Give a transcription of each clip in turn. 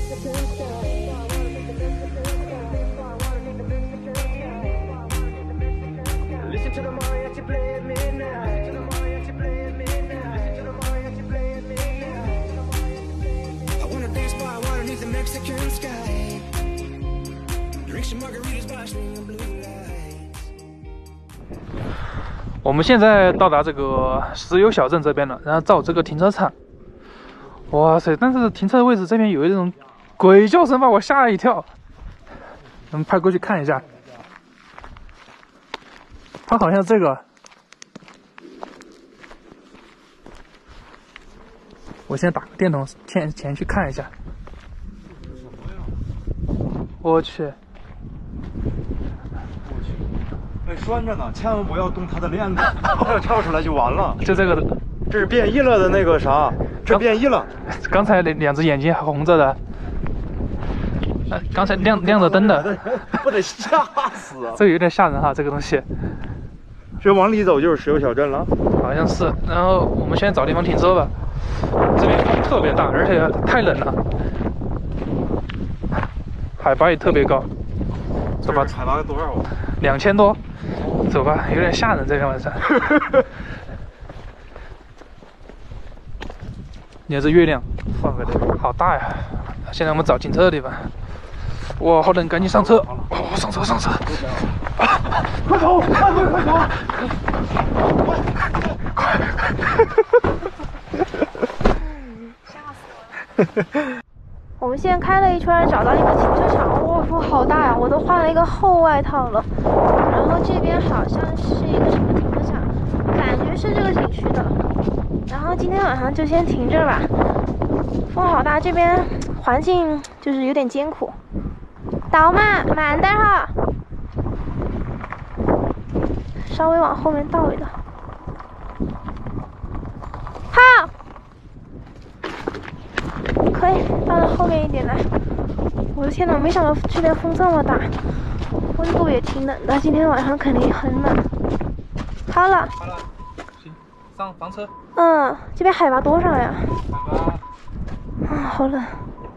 我们现在到达这个石油小镇这边了，然后到这个停车场。哇塞！但是停车位置这边有一种鬼叫声，把我吓了一跳。我们派过去看一下，它好像这个，我先打个电筒前去看一下。我去！ 哎，拴着呢，千万不要动它的链子，它要跳出来就完了。 就这个的， 这是变异了的那个啥，这变异了。 刚才两只眼睛红着的，刚才亮着灯的， 不得吓死啊！ 这个有点吓人哈，这个东西。 这往里走就是石油小镇了， 好像是。然后我们先找地方停车吧，这边风特别大，而且太冷了，海拔也特别高。走吧， 海拔多少啊 ？2000多。走吧，有点吓人，这天晚上。你看这月亮， 放个这个， 好大呀！现在我们找停车的地方。哇，好冷，赶紧上车！哦，上车！快走！快！ 吓死我了！我们现在开了一圈，找到一个停车场。哇，风好大呀！我都换了一个厚外套了。然后这边好像是一个什么停车场，感觉是这个景区的。然后今天晚上就先停这儿吧。风好大，这边环境就是有点艰苦。倒慢点哈，稍微往后面倒一倒。好，可以倒到后面一点来。我的天哪，没想到这边风这么大，温度也挺冷的，今天晚上肯定很冷。好了， 行，上房车。 这边海拔多少呀？ 海拔好冷。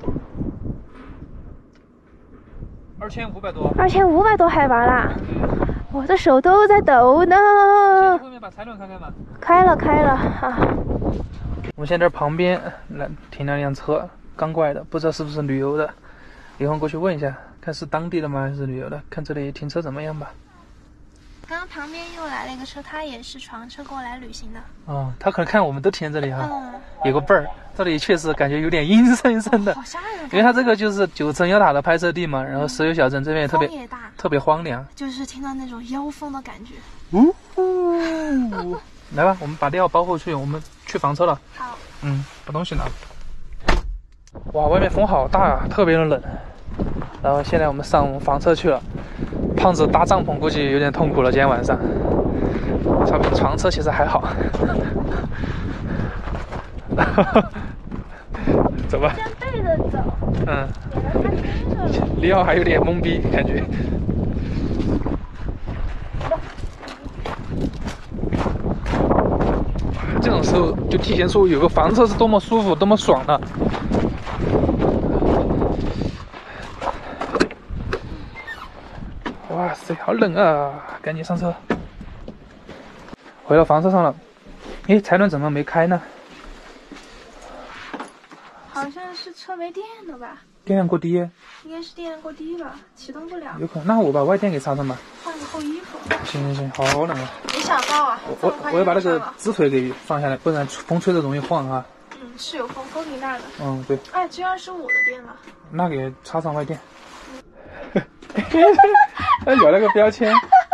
2500多。 2500多海拔啦！我的手都在抖呢。 后面把柴轮开开吧。 开了啊！ 我们现在旁边停了辆车，刚过来的，不知道是不是旅游的，一会儿过去问一下，看是当地的吗还是旅游的，看这里停车怎么样吧。 刚刚旁边又来了一个车，他也是床车过来旅行的。 哦，他可能看我们都停在这里哈，有个背儿，这里确实感觉有点阴森森的， 好吓人！ 因为它这个就是9层妖塔的拍摄地嘛，然后石油小镇这边也特别荒凉， 就是听到那种妖风的感觉。 来吧，我们把料包回去，我们去房车了。 好。 把东西拿。哇，外面风好大啊，特别的冷。然后现在我们上房车去了。胖子搭帐篷估计有点痛苦了，今天晚上。床车其实还好。走吧。 先背着走。 里奥还有点懵逼感觉。这种时候就体现出有个房车是多么舒服、多么爽的。哇塞，好冷啊！赶紧上车。回到房车上了。诶，柴轮怎么没开呢？ 好像是车没电了吧？ 电量过低。 应该是电量过低了，启动不了。 有可能，那我把外电给插上吧。 换个厚衣服。 行，好冷啊！ 没想到啊， 我要把那个支腿给放下来，不然风吹着容易晃啊。 是有风挺大的。 对。 哎，只有25的电了。 那给插上外电。他有那个标签。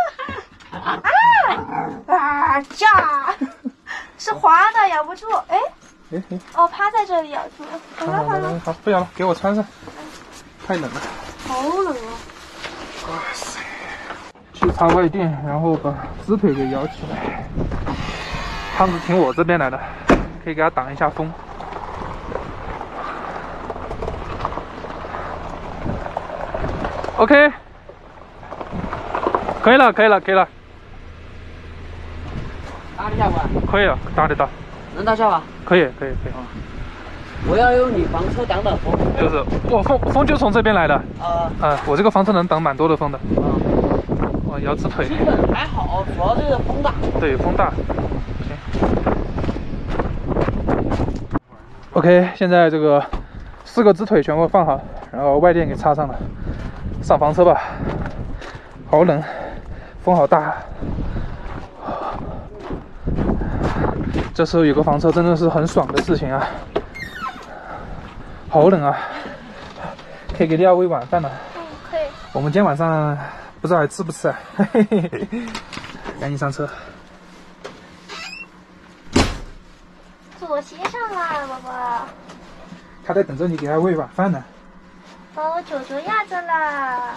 炸！是滑的，咬不住。哎。哦，趴在这里咬住了。 好，不咬了，给我穿上。太冷了。 好冷啊！ 哇塞！去插外电，然后把支腿给摇起来。胖子停我这边来的，可以给他挡一下风。OK， 可以了。 搭得下不？ 可以了，搭得到。 能搭下吧？ 可以。 我要有你房车挡挡风。 就是我风就从这边来的。我这个房车能挡蛮多的风的。哇，摇直腿。 基本还好，主要就是风大。 对，风大。行。OK， 现在这个4个直腿全部放好，然后外垫给插上了，上房车吧。好冷，风好大。这时候有个房车真的是很爽的事情啊！好冷啊！可以给利亚喂晚饭了。 可以。 我们今天晚上不知道还吃不吃啊？嘿嘿嘿，赶紧上车。 左鞋上啦，宝宝。 他在等着你给他喂晚饭呢。 把我脚脚压着啦。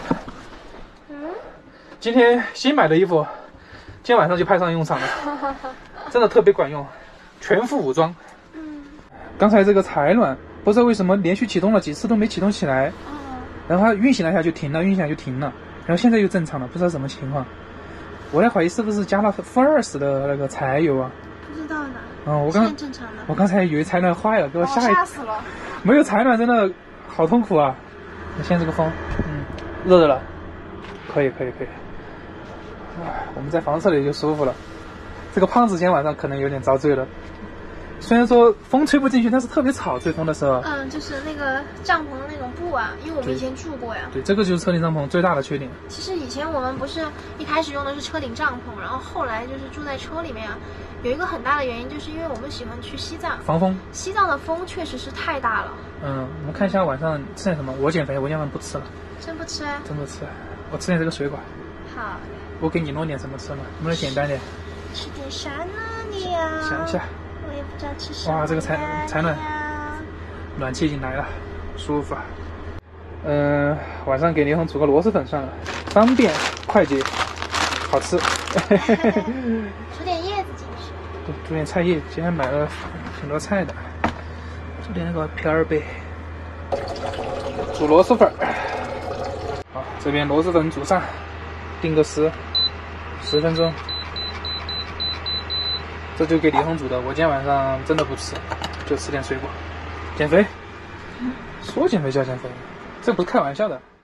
今天新买的衣服，今天晚上就派上用场了。真的特别管用，全副武装。刚才这个采暖不知道为什么连续启动了几次都没启动起来，然后它运行了一下就停了，运行了就停了，然后现在又正常了，不知道什么情况。我在怀疑是不是加了负20的那个柴油啊？ 不知道呢。正常的。 我刚才以为采暖坏了，给我吓死了。 没有采暖真的好痛苦啊！现在这个风，热了，可以。我们在房车里就舒服了。这个胖子今天晚上可能有点遭罪了。虽然说风吹不进去，但是特别吵，吹风的时候。 就是那个帐篷的那种布啊，因为我们以前住过呀。 对，这个就是车顶帐篷最大的缺点。 其实以前我们不是一开始用的是车顶帐篷，然后后来就是住在车里面啊。有一个很大的原因，就是因为我们喜欢去西藏防风。 西藏的风确实是太大了。 我们看一下晚上吃点什么。我减肥，我今晚不吃了。 真不吃啊？ 真不吃，我吃点这个水果。 好。 我给你弄点什么吃嘛？能不能简单点？ 吃点啥呢你呀？ 想一下。 我也不知道吃什么。 哇，这个采暖，暖气已经来了，舒服啊。晚上给李红煮个螺蛳粉算了，方便快捷，好吃。 煮点叶子进去。 对，煮点菜叶，今天买了很多菜的，煮点那个片儿呗。煮螺蛳粉。好，这边螺蛳粉煮上，定个10分钟。这就给李红煮的，我今天晚上真的不吃，就吃点水果，减肥。说减肥就要减肥，这不是开玩笑的。